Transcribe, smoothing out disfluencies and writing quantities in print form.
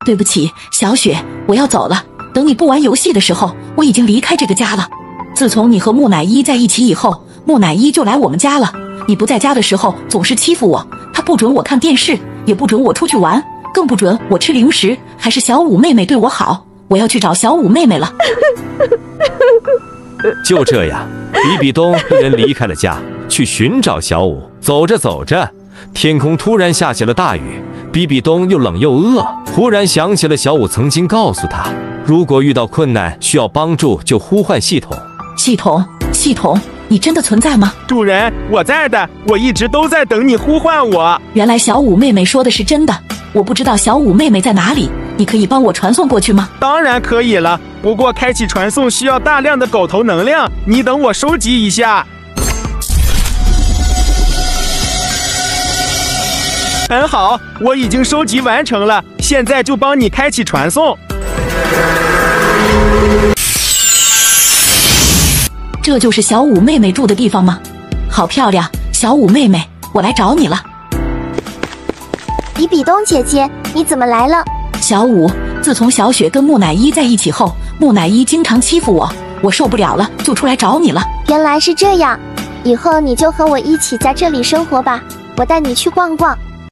对不起，小雪，我要走了。等你不玩游戏的时候，我已经离开这个家了。自从你和木乃伊在一起以后，木乃伊就来我们家了。你不在家的时候，总是欺负我，他不准我看电视，也不准我出去玩，更不准我吃零食，还是小五妹妹对我好。我要去找小五妹妹了。 就这样，比比东一人离开了家，去寻找小五。走着走着，天空突然下起了大雨，比比东又冷又饿，忽然想起了小五曾经告诉他，如果遇到困难需要帮助，就呼唤系统。系统，你真的存在吗？ 主人，我在的，我一直都在等你呼唤我。 原来小五妹妹说的是真的，我不知道小五妹妹在哪里，你可以帮我传送过去吗？ 当然可以了，不过开启传送需要大量的狗头能量，你等我收集一下。很好，我已经收集完成了，现在就帮你开启传送。 这就是小五妹妹住的地方吗？好漂亮，小五妹妹，我来找你了。 比比东姐姐，你怎么来了？ 小五，自从小雪跟木乃伊在一起后，木乃伊经常欺负我，我受不了了，就出来找你了。 原来是这样，以后你就和我一起在这里生活吧，我带你去逛逛。